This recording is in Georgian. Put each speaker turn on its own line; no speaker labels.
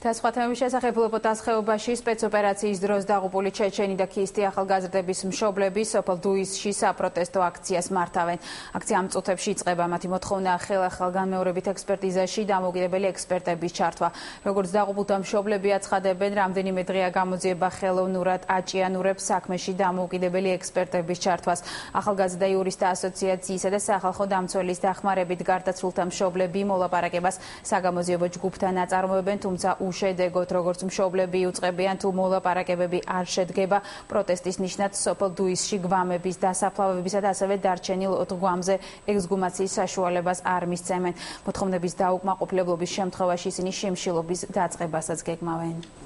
დასხმათების შესახებ ლოპოტას ხეობაში სპეცოპერაციის დროს დაღუპული ჩეჩენი და ქისტი ახალგაზრდების მშობლები სოფელ დუისში საპროტესტო აქციას მართავენ. აქცია ამ წუთებში იწყება. მათი მოთხოვნაა ხელახალ განმეორებით ექსპერტიზაში დამოუკიდებელი ექსპერტების ჩართვა. როგორც დაღუპულთა მშობლები აცხადებენ, რამდენიმე დღეა გამოძიება ხელოვნურად აჭიანურებს საქმეში დამოუკიდებელი ექსპერტების ჩართვას. ახალგაზრდა იურისტთა ასოციაციისა და სახალხო დამცველის დახმარებით გარდაცვლილთა მშობლები მოლაპარაკებას საგამოძიებო ჯგუფთან აწარმოებენ, თუმცა უშედეგოდ, როგორც მშობლები იუწყებიან, თუ მოლაპარაკებები არ შედგება, პროტესტის ნიშნად სოფელ დუისში გვამების დასაფლავებისა და ასევე დარჩენილ 4 გვამზე ექსგუმაციის საშუალებას არ მისცემენ. მოთხოვნების დაუკმაყოფილებლობის შემთხვევაში ისინი შიმშილობის დაწყებასაც გეგმავენ.